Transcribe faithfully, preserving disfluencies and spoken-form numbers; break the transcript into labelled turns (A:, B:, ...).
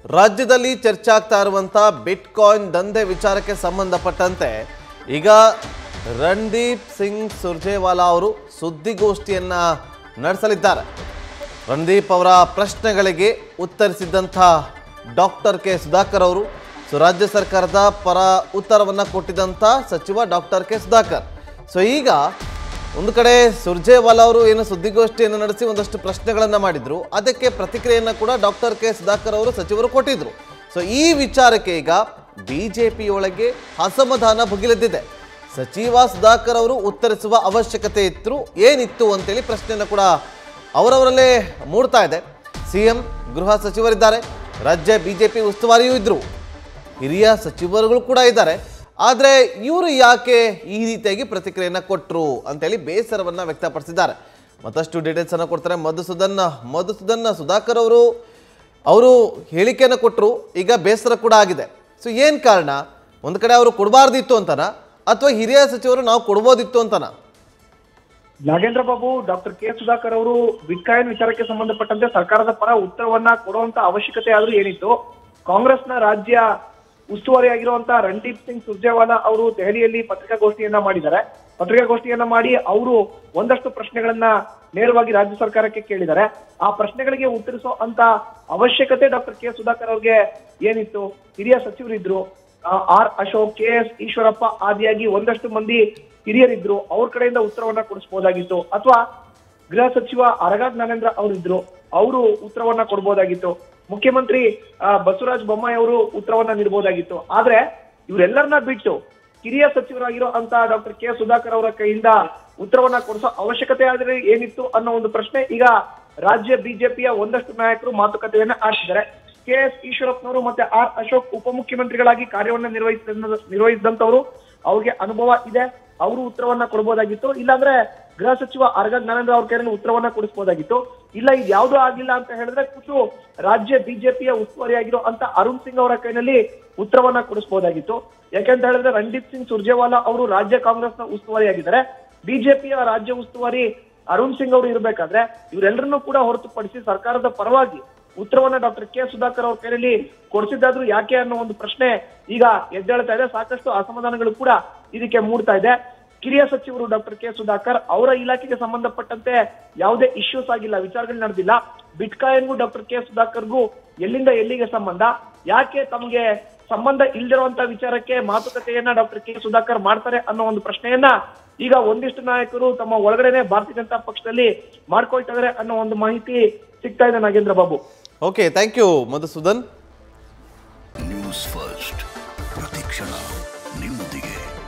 A: ರಾಜ್ಯದಲ್ಲಿ ಚರ್ಚೆ ಆಗ್ತಾ ಇರುವಂತ ಬಿಟ್ಕಾಯಿನ್ ದಂಧೆ ವಿಚಾರಕ್ಕೆ ಸಂಬಂಧಪಟ್ಟಂತೆ ಈಗ ರಣದೀಪ್ ಸಿಂಗ್ ಸುರ್ಜೇವಾಲಾ ಅವರು ಸುದ್ದಿಗೋಷ್ಠಿಯನ್ನ ನಡೆಸಲಿದ್ದಾರೆ. ರಣದೀಪ್ ಅವರ ಪ್ರಶ್ನೆಗಳಿಗೆ ಉತ್ತರಿಸಿದಂಥ ಡಾಕ್ಟರ್ ಕೆ ಸುಧಾಕರ್ ಅವರು ಸೊ ರಾಜ್ಯ ಸರ್ಕಾರದ ಪರ ಉತ್ತರವನ್ನು ಕೊಟ್ಟಿದ್ದಂಥ ಸಚಿವ ಡಾಕ್ಟರ್ ಕೆ ಸುಧಾಕರ್. ಸೊ ಈಗ ಒಂದು ಕಡೆ ಸುರ್ಜೇವಾಲಾ ಅವರು ಏನು ಸುದ್ದಿಗೋಷ್ಠಿಯನ್ನು ನಡೆಸಿ ಒಂದಷ್ಟು ಪ್ರಶ್ನೆಗಳನ್ನು ಮಾಡಿದ್ರು, ಅದಕ್ಕೆ ಪ್ರತಿಕ್ರಿಯೆಯನ್ನು ಕೂಡ ಡಾಕ್ಟರ್ ಕೆ ಸುಧಾಕರ್ ಅವರು ಸಚಿವರು ಕೊಟ್ಟಿದ್ರು. ಸೊ ಈ ವಿಚಾರಕ್ಕೆ ಈಗ ಬಿಜೆಪಿಯೊಳಗೆ ಅಸಮಾಧಾನ ಭುಗಿಲೆದ್ದಿದೆ. ಸಚಿವ ಸುಧಾಕರ್ ಅವರು ಉತ್ತರಿಸುವ ಅವಶ್ಯಕತೆ ಇತ್ತು ಏನಿತ್ತು ಅಂತೇಳಿ ಪ್ರಶ್ನೆಯನ್ನು ಕೂಡ ಅವರವರಲ್ಲೇ ಮೂಡ್ತಾ ಇದೆ. ಸಿಎಂ ಗೃಹ ಸಚಿವರಿದ್ದಾರೆ, ರಾಜ್ಯ ಬಿಜೆಪಿ ಉಸ್ತುವಾರಿಯೂ ಇದ್ರು, ಹಿರಿಯ ಸಚಿವರುಗಳು ಕೂಡ ಇದ್ದಾರೆ. ಆದರೆ ಇವರು ಯಾಕೆ ಈ ರೀತಿಯಾಗಿ ಪ್ರತಿಕ್ರಿಯೆಯನ್ನು ಕೊಟ್ಟರು ಅಂತೇಳಿ ಬೇಸರವನ್ನು ವ್ಯಕ್ತಪಡಿಸಿದ್ದಾರೆ. ಮತ್ತಷ್ಟು ಡೀಟೇಲ್ಸ್ ಅನ್ನು ಕೊಡ್ತಾರೆ ಮಧುಸೂದನ್ ಮಧುಸೂದನ್ ಸುಧಾಕರ್ ಅವರು ಅವರು ಹೇಳಿಕೆಯನ್ನು ಕೊಟ್ಟರು, ಈಗ ಬೇಸರ ಕೂಡ ಆಗಿದೆ. ಸೊ ಏನು ಕಾರಣ? ಒಂದು ಕಡೆ ಅವರು ಕೊಡಬಾರ್ದಿತ್ತು ಅಂತನಾ ಅಥವಾ ಹಿರಿಯ ಸಚಿವರು ನಾವು ಕೊಡ್ಬೋದಿತ್ತು ಅಂತನಾ?
B: ನಾಗೇಂದ್ರ ಬಾಬು, ಡಾಕ್ಟರ್ ಕೆ ಸುಧಾಕರ್ ಅವರು ಬಿಟ್ಕಾಯಿನ್ ವಿಚಾರಕ್ಕೆ ಸಂಬಂಧಪಟ್ಟಂತೆ ಸರ್ಕಾರದ ಪರ ಉತ್ತರವನ್ನ ಕೊಡುವಂತ ಅವಶ್ಯಕತೆ ಆದ್ರೂ ಏನಿತ್ತು? ಕಾಂಗ್ರೆಸ್ನ ರಾಜ್ಯ ಉಸ್ತುವಾರಿಯಾಗಿರುವಂತಹ ರಣದೀಪ್ ಸಿಂಗ್ ಸುರ್ಜೇವಾಲಾ ಅವರು ದೆಹಲಿಯಲ್ಲಿ ಪತ್ರಿಕಾಗೋಷ್ಠಿಯನ್ನ ಮಾಡಿದ್ದಾರೆ. ಪತ್ರಿಕಾಗೋಷ್ಠಿಯನ್ನ ಮಾಡಿ ಅವರು ಒಂದಷ್ಟು ಪ್ರಶ್ನೆಗಳನ್ನ ನೇರವಾಗಿ ರಾಜ್ಯ ಸರ್ಕಾರಕ್ಕೆ ಕೇಳಿದ್ದಾರೆ. ಆ ಪ್ರಶ್ನೆಗಳಿಗೆ ಉತ್ತರಿಸೋ ಅಂತ ಅವಶ್ಯಕತೆ ಡಾಕ್ಟರ್ ಕೆ ಸುಧಾಕರ್ ಅವ್ರಿಗೆ ಏನಿತ್ತು? ಹಿರಿಯ ಸಚಿವರಿದ್ರು, R Ashok, K S Eshwarappa ಆದಿಯಾಗಿ ಒಂದಷ್ಟು ಮಂದಿ ಹಿರಿಯರಿದ್ರು, ಅವ್ರ ಕಡೆಯಿಂದ ಉತ್ತರವನ್ನ ಕೊಡಿಸಬಹುದಾಗಿತ್ತು. ಅಥವಾ ಗೃಹ ಸಚಿವ ಆರಗ ಜ್ಞಾನೇಂದ್ರ ಅವರಿದ್ರು, ಅವರು ಉತ್ತರವನ್ನ ಕೊಡಬಹುದಾಗಿತ್ತು. ಮುಖ್ಯಮಂತ್ರಿ ಬಸವರಾಜ ಬೊಮ್ಮಾಯಿ ಅವರು ಉತ್ತರವನ್ನ ನೀಡಬಹುದಾಗಿತ್ತು. ಆದ್ರೆ ಇವರೆಲ್ಲರನ್ನ ಬಿಟ್ಟು ಹಿರಿಯ ಸಚಿವರಾಗಿರೋ ಅಂತ ಡಾಕ್ಟರ್ ಕೆ ಸುಧಾಕರ್ ಅವರ ಕೈಯಿಂದ ಉತ್ತರವನ್ನ ಕೊಡಿಸೋ ಅವಶ್ಯಕತೆ ಆದ್ರೆ ಏನಿತ್ತು ಅನ್ನೋ ಒಂದು ಪ್ರಶ್ನೆ ಈಗ ರಾಜ್ಯ ಬಿಜೆಪಿಯ ಒಂದಷ್ಟು ನಾಯಕರು ಮಾತುಕತೆಯನ್ನ ಆಡ್ತಿದ್ದಾರೆ. ಕೆ ಎಸ್ ಈಶ್ವರಪ್ಪನವರು ಮತ್ತೆ ಆರ್ ಅಶೋಕ್ ಉಪಮುಖ್ಯಮಂತ್ರಿಗಳಾಗಿ ಕಾರ್ಯವನ್ನ ನಿರ್ವಹಿಸ ನಿರ್ವಹಿಸಿದಂತವರು, ಅವ್ರಿಗೆ ಅನುಭವ ಇದೆ, ಅವರು ಉತ್ತರವನ್ನ ಕೊಡಬಹುದಾಗಿತ್ತು. ಇಲ್ಲಾಂದ್ರೆ ಗೃಹ ಸಚಿವ ಆರಗ ಜ್ಞಾನೇಂದ್ರ ಅವ್ರ ಕೈಯಲ್ಲಿ ಉತ್ತರವನ್ನ ಕೊಡಿಸಬಹುದಾಗಿತ್ತು. ಇಲ್ಲ, ಇದು ಯಾವ್ದು ಆಗಿಲ್ಲ ಅಂತ ಹೇಳಿದ್ರೆ ಕುಸು ರಾಜ್ಯ ಬಿಜೆಪಿಯ ಉಸ್ತುವಾರಿಯಾಗಿರೋ ಅಂತ ಅರುಣ್ ಸಿಂಗ್ ಅವರ ಕೈನಲ್ಲಿ ಉತ್ತರವನ್ನ ಕೊಡಿಸಬಹುದಾಗಿತ್ತು. ಯಾಕೆಂತ ಹೇಳಿದ್ರೆ ರಣದೀಪ್ ಸಿಂಗ್ ಸುರ್ಜೇವಾಲಾ ಅವರು ರಾಜ್ಯ ಕಾಂಗ್ರೆಸ್ನ ಉಸ್ತುವಾರಿಯಾಗಿದ್ದಾರೆ. ಬಿಜೆಪಿಯ ರಾಜ್ಯ ಉಸ್ತುವಾರಿ ಅರುಣ್ ಸಿಂಗ್ ಅವರು ಇರಬೇಕಾದ್ರೆ ಇವರೆಲ್ಲರನ್ನೂ ಕೂಡ ಹೊರತುಪಡಿಸಿ ಸರ್ಕಾರದ ಪರವಾಗಿ ಉತ್ತರವನ್ನ ಡಾಕ್ಟರ್ ಕೆ ಸುಧಾಕರ್ ಅವ್ರ ಕೈಯಲ್ಲಿ ಕೊಡಿಸಿದ್ದಾದ್ರೂ ಯಾಕೆ ಅನ್ನೋ ಒಂದು ಪ್ರಶ್ನೆ ಈಗ ಎದ್ದೇಳ್ತಾ ಇದೆ. ಸಾಕಷ್ಟು ಅಸಮಾಧಾನಗಳು ಕೂಡ ಇದಕ್ಕೆ ಮೂಡ್ತಾ ಇದೆ. ಕಿರಿಯ ಸಚಿವರು ಡಾಕ್ಟರ್ ಕೆ ಸುಧಾಕರ್ ಅವರ ಇಲಾಖೆಗೆ ಸಂಬಂಧಪಟ್ಟಂತೆ ಯಾವುದೇ ಇಶ್ಯೂಸ್ ಆಗಿಲ್ಲ, ವಿಚಾರಗಳು ನಡೆದಿಲ್ಲ. ಬಿಟ್ಕಾಯಿನ್ಗೂ ಡಾಕ್ಟರ್ ಕೆ ಸುಧಾಕರ್ಗೂ ಎಲ್ಲಿಂದ ಎಲ್ಲಿಗೆ ಸಂಬಂಧ, ಯಾಕೆ ತಮಗೆ ಸಂಬಂಧ ಇಲ್ದಿರುವಂತ ವಿಚಾರಕ್ಕೆ ಮಾತುಕತೆಯನ್ನ ಡಾಕ್ಟರ್ ಕೆ ಸುಧಾಕರ್ ಮಾಡ್ತಾರೆ ಅನ್ನೋ ಒಂದು ಪ್ರಶ್ನೆಯನ್ನ ಈಗ ಒಂದಿಷ್ಟು ನಾಯಕರು ತಮ್ಮ ಒಳಗಡೆನೆ ಭಾರತೀಯ ಜನತಾ ಪಕ್ಷದಲ್ಲಿ ಮಾಡ್ಕೊಳ್ತಾ ಇದಾರೆ ಅನ್ನೋ ಒಂದು ಮಾಹಿತಿ ಸಿಗ್ತಾ ಇದೆ. Nagendra Babu,
A: okay, thank you Madhusudan.
C: News first ಪ್ರತಿಕ್ಷಣ ನಿಮ್ಮೊಂದಿಗೆ.